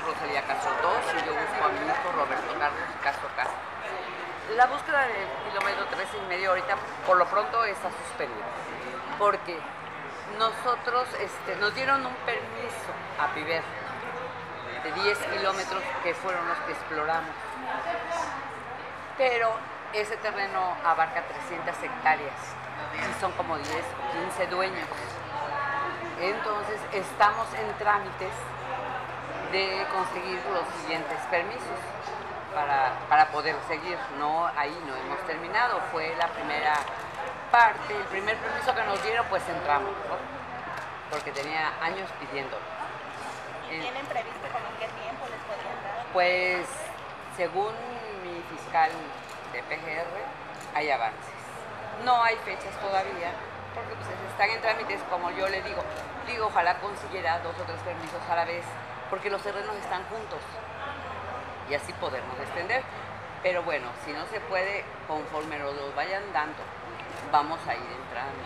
Rosalía Castro 2 y yo busco a mi hijo Roberto Carlos Castro Castro. La búsqueda del kilómetro 13,5 ahorita por lo pronto está suspendida, porque nosotros nos dieron un permiso a Piver de 10 kilómetros que fueron los que exploramos, pero ese terreno abarca 300 hectáreas y son como 10 o 15 dueños. Entonces estamos en trámites de conseguir los siguientes permisos para poder seguir. No, ahí no hemos terminado, fue la primera parte, el primer permiso que nos dieron, pues entramos, ¿no? Porque tenía años pidiéndolo. ¿Tienen previsto como qué tiempo les podrían dar? Pues según mi fiscal de PGR hay avances. No hay fechas todavía, porque pues están en trámites, como yo le digo, ojalá consiguiera 2 o 3 permisos a la vez, porque los terrenos están juntos y así podernos extender. Pero bueno, si no se puede, conforme nos los vayan dando, vamos a ir entrando.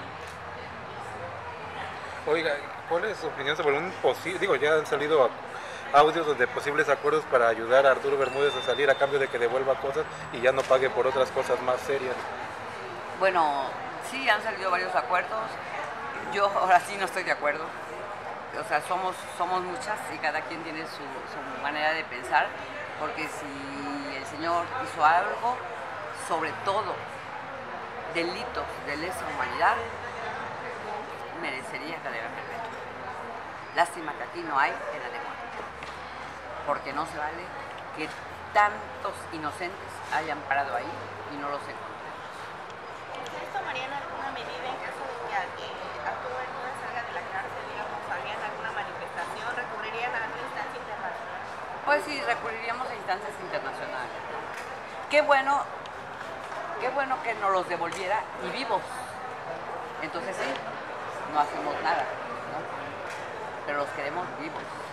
Oiga, ¿cuál es su opinión sobre un posible, ya han salido audios de posibles acuerdos para ayudar a Arturo Bermúdez a salir a cambio de que devuelva cosas y ya no pague por otras cosas más serias? Bueno, sí han salido varios acuerdos. Yo ahora sí no estoy de acuerdo. O sea, somos muchas y cada quien tiene su manera de pensar, porque si el señor hizo algo, sobre todo delitos de lesa humanidad, merecería cadena perpetua. Lástima que aquí no hay pena de muerte, porque no se vale que tantos inocentes hayan parado ahí y no los encontremos. ¿Ustedes tomarían alguna medida en caso de que Arturo Bermúdez salga de la cárcel, digamos, harían alguna manifestación, recurrirían a alguna instancia internacional? Pues sí, recurriríamos a instancias internacionales, ¿no? Qué bueno que nos los devolviera y vivos. Entonces sí, no hacemos nada, ¿no? Pero los queremos vivos.